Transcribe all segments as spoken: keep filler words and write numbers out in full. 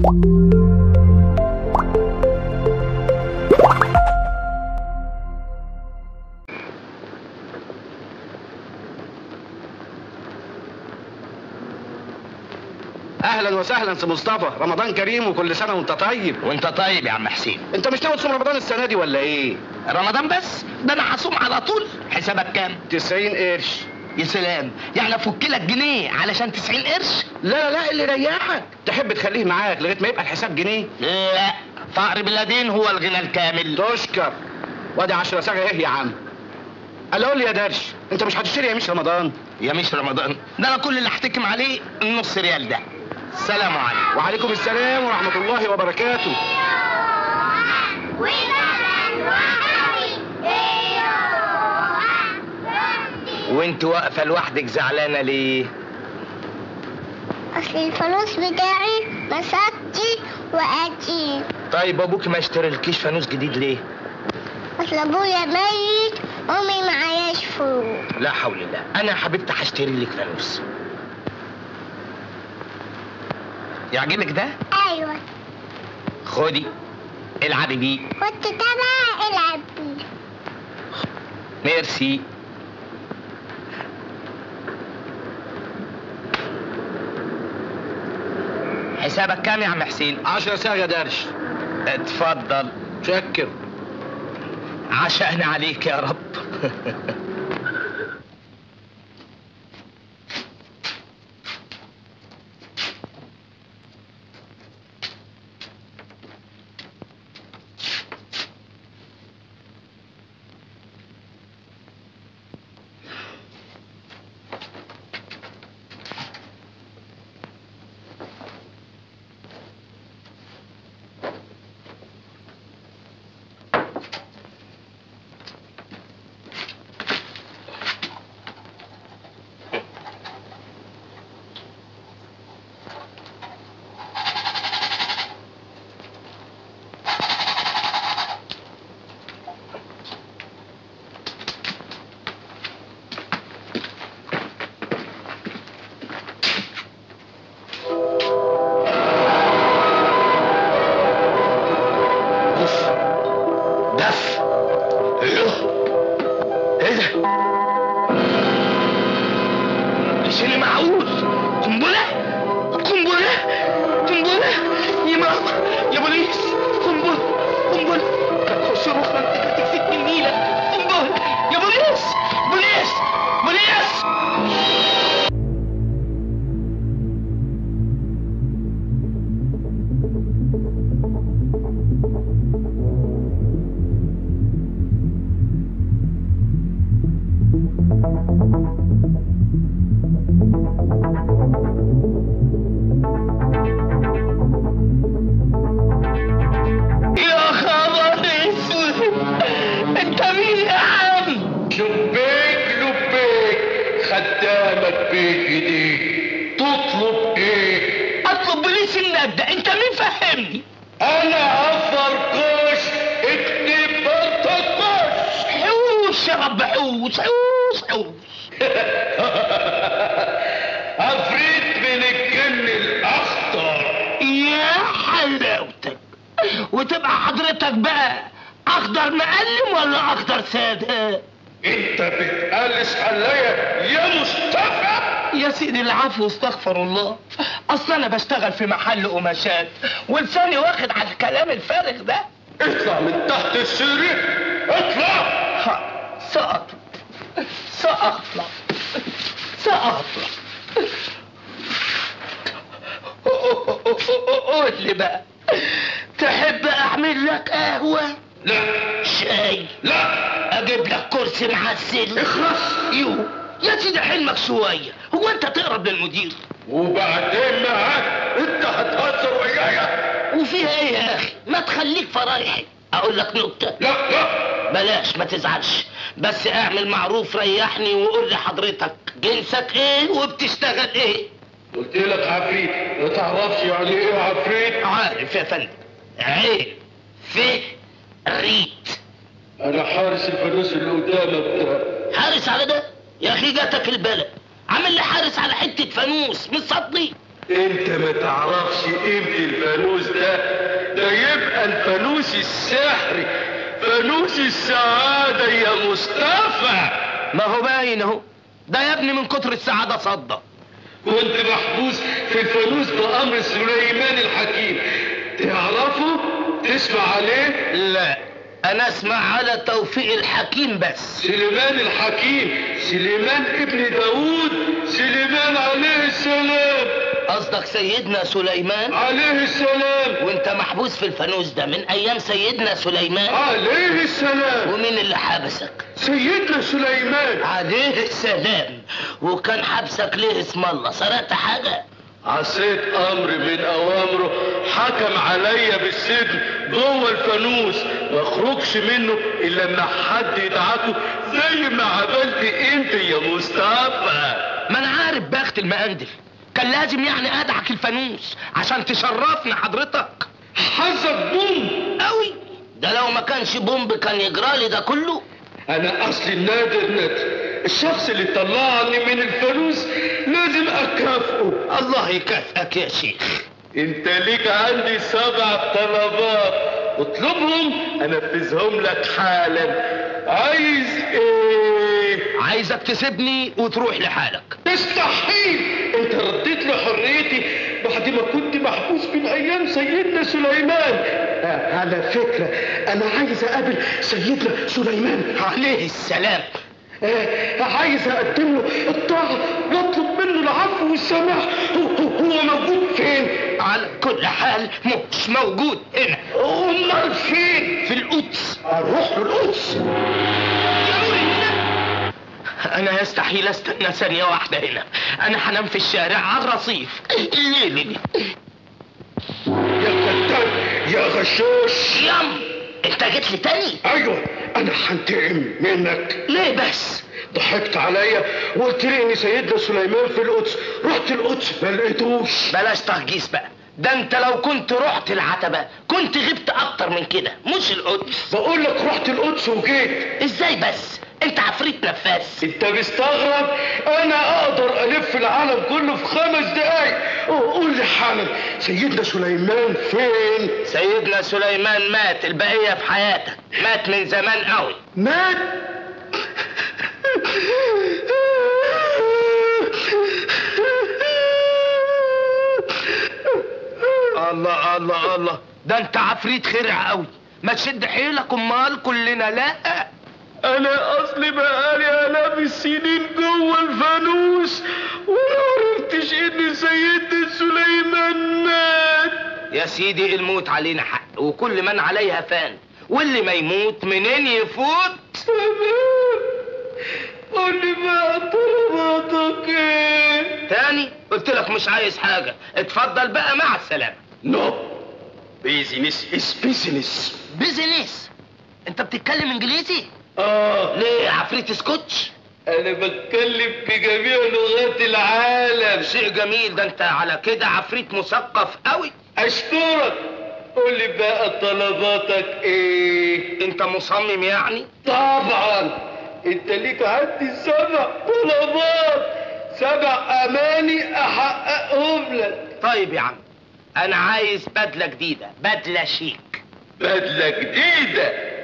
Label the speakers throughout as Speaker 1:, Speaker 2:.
Speaker 1: اهلا وسهلا سي مصطفى، رمضان كريم وكل سنه وانت طيب.
Speaker 2: وانت طيب يا عم حسين.
Speaker 1: انت مش ناوي تصوم رمضان السنه دي ولا ايه؟
Speaker 2: رمضان بس؟ ده انا هصوم على طول. حسابك كام؟
Speaker 1: تسعين قرش.
Speaker 2: يا سلام، يعني افك لك جنيه علشان تسعين قرش؟
Speaker 1: لا لا لا، اللي يريحك. تحب تخليه معاك لغايه ما يبقى الحساب جنيه؟
Speaker 2: لا، فقر بلادين هو الغنى الكامل.
Speaker 1: تشكر. وادي عشرة ساعه ايه يا عم؟ قال قول لي يا درش، انت مش هتشتري يا مش رمضان؟
Speaker 2: يا مش رمضان؟ ده انا كل اللي هحتكم عليه النص ريال ده. السلام عليكم.
Speaker 1: وعليكم السلام ورحمه الله وبركاته.
Speaker 2: وانت واقفه لوحدك زعلانه ليه؟
Speaker 3: اصل الفانوس بتاعي مسكتي وقتي.
Speaker 2: طيب ابوك ما اشتريلكيش فانوس جديد ليه؟
Speaker 3: اصل ابويا ميت، امي معاياش فلوس.
Speaker 2: لا حول الله، انا يا حبيبتي هشتري لك فانوس. يعجبك ده؟
Speaker 3: ايوه.
Speaker 2: خدي العبي بيه.
Speaker 3: كنت تبع العب بيه.
Speaker 2: ميرسي. حسابك كام يا عم حسين؟
Speaker 1: عشرة ساعة يا درش.
Speaker 2: اتفضل.
Speaker 1: شكر.
Speaker 2: عشقنا عليك يا رب.
Speaker 4: وتبقى حضرتك بقى اخضر مقلم ولا اخضر ساده؟
Speaker 5: انت بتقلش عليا يا مصطفى؟
Speaker 4: يا سيدي العفو، استغفر الله. اصل انا بشتغل في محل قماشات ولساني واخد على الكلام الفارغ ده.
Speaker 5: اطلع من تحت السرير، اطلع.
Speaker 4: سأطلع سأطلع سأطلع. قول لي بقى، تحب اعمل لك قهوة؟
Speaker 5: لا.
Speaker 4: شاي؟
Speaker 5: لا.
Speaker 4: اجيب لك كرسي معسل؟
Speaker 5: اخلص.
Speaker 4: يو يا سيدي حلمك شوية، هو انت تقرب للمدير؟
Speaker 5: وبعدين معاك انت هتهزر ويايا؟
Speaker 4: وفيها ايه يا اخي؟ ما تخليك فرايحي. اقول لك نكتة؟
Speaker 5: لا لا
Speaker 4: بلاش، ما تزعلش، بس اعمل معروف ريحني وقول لي حضرتك جنسك ايه وبتشتغل ايه؟
Speaker 5: قلت لك عفريت، ما تعرفش يعني ايه عفريت؟
Speaker 4: عارف يا فندم. عين في ريت.
Speaker 5: انا حارس الفانوس اللي قدامك ده.
Speaker 4: حارس على ده؟ يا اخي جاتك البلد، عامل لي حارس على حته فانوس مش صدقني؟
Speaker 5: انت ما تعرفش قيمة الفانوس ده. ده يبقى الفانوس السحري، فانوس السعادة يا مصطفى.
Speaker 2: ما هو باين اهو، ده يا ابني من كتر السعادة صدى.
Speaker 5: كنت محبوس في الفانوس بأمر سليمان الحكيم، تعرفه؟ تسمع عليه؟
Speaker 2: لا، انا اسمع على توفيق الحكيم بس.
Speaker 5: سليمان الحكيم، سليمان ابن داوود، سليمان عليه السلام.
Speaker 2: قصدك سيدنا سليمان
Speaker 5: عليه السلام.
Speaker 2: وانت محبوس في الفانوس ده من ايام سيدنا سليمان
Speaker 5: عليه السلام.
Speaker 2: ومين اللي حبسك؟
Speaker 5: سيدنا سليمان
Speaker 2: عليه السلام. وكان حبسك ليه اسم الله؟ سرقت حاجة؟
Speaker 5: عصيت امر من اوامره، حكم عليا بالسجن جوه الفانوس، ما اخرجش منه الا لما حد يدعكه زي ما عملت انت يا مصطفى.
Speaker 2: ما انا عارف بخت المقندل، كان لازم يعني ادعك الفانوس عشان تشرفنا حضرتك.
Speaker 5: حظك بوم
Speaker 2: قوي، ده لو ما كانش بومب كان يجرالي ده كله.
Speaker 5: انا اصلي النادر نادر، الشخص اللي طلعني من الفانوس لازم اكافئه.
Speaker 2: الله يكافئك يا شيخ.
Speaker 5: انت ليك عندي سبع طلبات، اطلبهم انفذهم لك حالا. عايز ايه؟
Speaker 2: عايزك تسيبني وتروح لحالك.
Speaker 5: مستحيل، انت رديت لي حريتي بعد ما كنت محبوس من ايام سيدنا سليمان. آه على فكرة انا عايز اقابل سيدنا سليمان
Speaker 2: عليه السلام.
Speaker 5: آه عايز اقدم له الطاعة واطلب منه العفو والسماح. هو, هو موجود فين؟
Speaker 2: على كل حال مش موجود هنا.
Speaker 5: امال فين؟
Speaker 2: في القدس.
Speaker 5: اروح له القدس.
Speaker 2: انا يستحيل استنى ثانية واحدة هنا، انا هنام في الشارع على الرصيف الليلة دي.
Speaker 5: يا كتاب يا غشاش.
Speaker 2: يام، انت جيت لي تاني؟
Speaker 5: ايوه، انا هنتقم منك.
Speaker 2: ليه بس؟
Speaker 5: ضحكت عليا وقلت لي ان سيدنا سليمان في القدس، رحت القدس ما لقيتوش.
Speaker 2: بلاش تهجيس بقى، ده انت لو كنت رحت العتبة كنت غبت اكتر من كده، مش القدس.
Speaker 5: بقول لك رحت القدس وجيت.
Speaker 2: ازاي بس؟ انت عفريت نفاس.
Speaker 5: انت مستغرب؟ انا اقدر الف العالم كله في خمس دقايق. قول لي حالا، سيدنا سليمان فين؟
Speaker 2: سيدنا سليمان مات، البقية في حياتك. مات من زمان قوي.
Speaker 5: مات؟
Speaker 2: الله الله الله، ده انت عفريت خرع قوي. ما تشد حيلك، امال كلنا لا.
Speaker 5: انا اصلي بقالي الاف السنين جوه الفانوس وما عرفتش ان سيدنا سليمان مات.
Speaker 2: يا سيدي الموت علينا حق، وكل من عليها فان، واللي ما يموت منين يفوت.
Speaker 5: تمام، قول لي بقى طلباتك ايه؟
Speaker 2: تاني قلت لك مش عايز حاجة، اتفضل بقى مع السلامة.
Speaker 5: نو، بيزنس از بيزنس.
Speaker 2: بيزنس؟ انت بتتكلم انجليزي؟
Speaker 5: اه.
Speaker 2: ليه عفريت سكوتش؟
Speaker 5: انا بتكلم بجميع لغات العالم.
Speaker 2: شيء جميل، ده انت على كده عفريت مثقف قوي.
Speaker 5: اشكرك. قول لي بقى طلباتك ايه؟
Speaker 2: انت مصمم يعني؟
Speaker 5: طبعا، انت ليك عندي سبع طلبات، سبع اماني احققهم لك.
Speaker 2: طيب يا عم، انا عايز بدلة جديدة، بدلة شيك.
Speaker 5: بدلة جديدة؟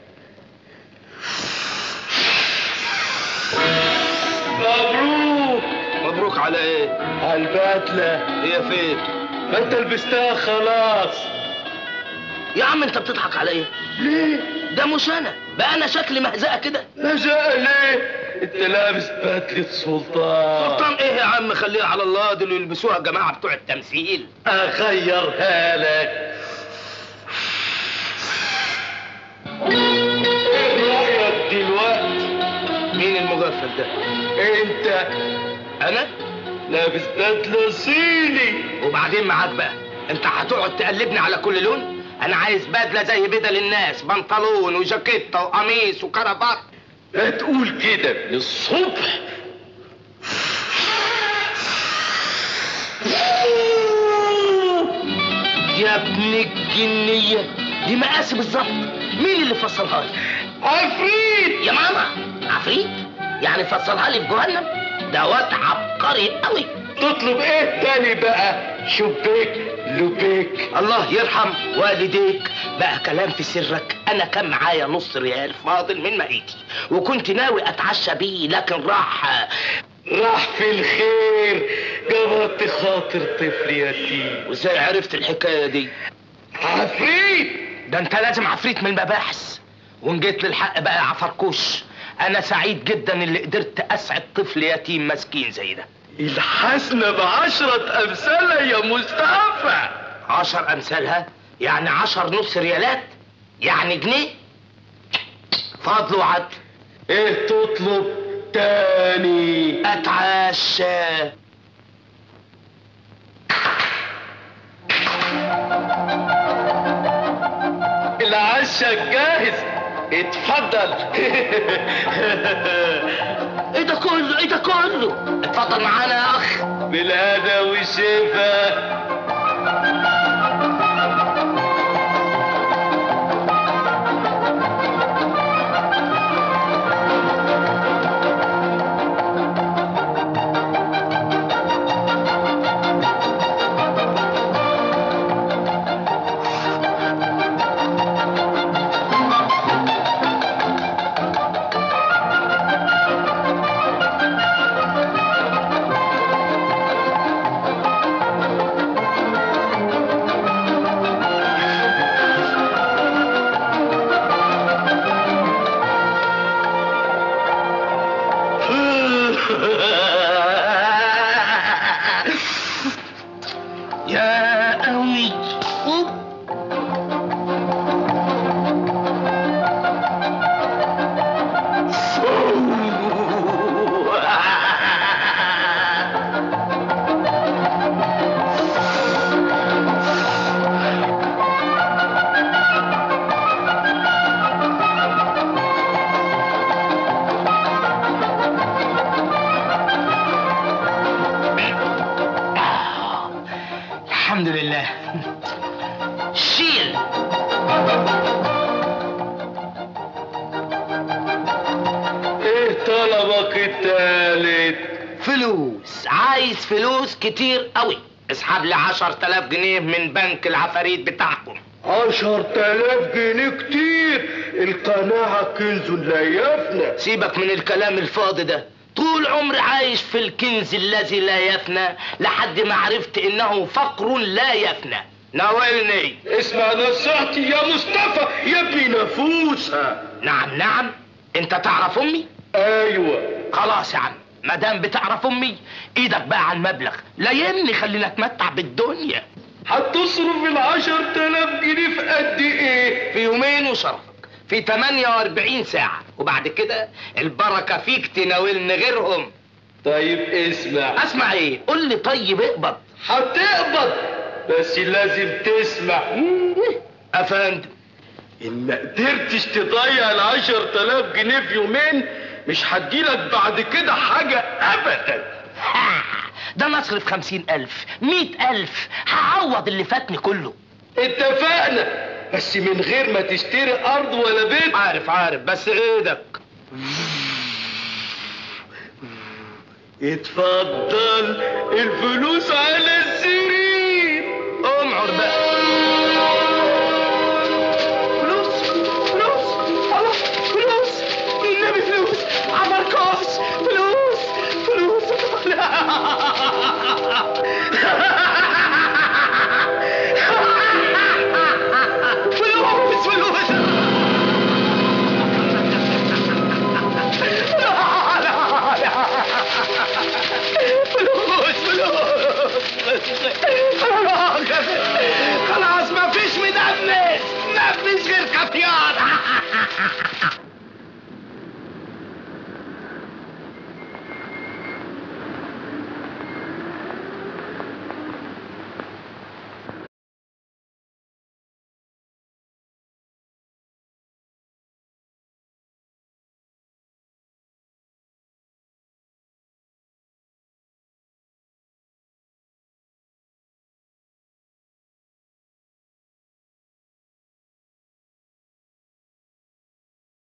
Speaker 5: مبروك.
Speaker 2: مبروك على ايه؟
Speaker 5: على البدلة.
Speaker 2: هي فين؟
Speaker 5: ما انت لبستها خلاص.
Speaker 2: يا عم انت بتضحك عليا
Speaker 5: ليه؟
Speaker 2: ده مش انا بقى، انا شكلي مهزقه كده.
Speaker 5: مهزقه ليه؟ انت لابس بدلة سلطان.
Speaker 2: سلطان ايه يا عم؟ خليها على الله، دول يلبسوها الجماعه بتوع التمثيل.
Speaker 5: اغيرها لك. ايه رايك دلوقتي؟
Speaker 2: مين المغفل ده؟
Speaker 5: انت.
Speaker 2: انا
Speaker 5: لابس بدلة صيني.
Speaker 2: وبعدين معاك بقى، انت هتقعد تقلبني على كل لون؟ انا عايز بدله زي بدل الناس، بنطلون وجاكيته وقميص وكرافات.
Speaker 5: لا تقول كده للصبح.
Speaker 2: يا ابن الجنيه، دي مقاسي بالظبط. مين اللي فصلها لي؟
Speaker 5: عفريت
Speaker 2: يا ماما. عفريت؟ يعني فصلها لي في جهنم؟ ده واد عبقري قوي.
Speaker 5: تطلب ايه تاني بقى؟ شبيك لبيك.
Speaker 2: الله يرحم والديك. بقى كلام في سرك، انا كان معايا نص ريال فاضل من مقيتي وكنت ناوي اتعشى بيه، لكن راح
Speaker 5: راح في الخير، جبرت خاطر طفل يتيم.
Speaker 2: وازاي عرفت الحكايه دي؟
Speaker 5: عفريت.
Speaker 2: ده انت لازم عفريت من المباحث. وان جيت للحق بقى يا عفركوش، انا سعيد جدا اللي قدرت اسعد طفل يتيم مسكين زي ده.
Speaker 5: الحسنة بعشرة امثالها يا مصطفى.
Speaker 2: عشر امثالها؟ يعني عشر نص ريالات؟ يعني جنيه؟ فضل وعدل.
Speaker 5: ايه تطلب تاني؟
Speaker 2: اتعشى.
Speaker 5: العشاء جاهز، اتفضل.
Speaker 2: ايه ده كله؟ ايه ده كله؟ اتفضل معانا يا اخ.
Speaker 5: بالهنا والشفا.
Speaker 2: يا قوي. الحمد لله. شيل.
Speaker 5: ايه طلبك التالت؟
Speaker 2: فلوس. عايز فلوس كتير قوي. اسحب لي عشر تلاف جنيه من بنك العفاريت بتاعكم.
Speaker 5: عشر تلاف جنيه كتير، القناعة كنز لا يفنى.
Speaker 2: سيبك من الكلام الفاضي ده. طول عمري عايش في الكنز الذي لا يفنى لحد ما عرفت انه فقر لا يفنى. ناولني.
Speaker 5: اسمع نصيحتي يا مصطفى يا ابني نفوسها.
Speaker 2: نعم نعم. انت تعرف امي؟
Speaker 5: ايوه.
Speaker 2: خلاص يا عم، ما دام بتعرف امي ايدك بقى على المبلغ، لا يهمني، خلينا نتمتع بالدنيا.
Speaker 5: هتصرف العشر تلاف جنيه في قد ايه؟
Speaker 2: في يومين وشرفك، في تمانية واربعين ساعة، وبعد كده البركة فيك تناولني غيرهم.
Speaker 5: طيب اسمع.
Speaker 2: اسمع ايه؟ قول لي. طيب اقبض.
Speaker 5: هتقبض بس لازم تسمع.
Speaker 2: افندم،
Speaker 5: ان ما قدرتش تضيع العشر تلاف جنيه في يومين مش هديلك بعد كده حاجة ابدا.
Speaker 2: ده انا اصرف خمسين الف، مئة الف، هعوض اللي فاتني كله.
Speaker 5: اتفقنا، بس من غير ما تشتري ارض ولا بيت.
Speaker 2: عارف عارف، بس ايدك.
Speaker 5: اتفضل الفلوس على السرير.
Speaker 2: امعر بقى. فلوس فلوس الله، فلوس النبي، فلوس عمركوش، فلوس فلوس. فلوس فلوس. فلوس فلوس. خلاص مفيش مدمس، مفيش غير كافيار.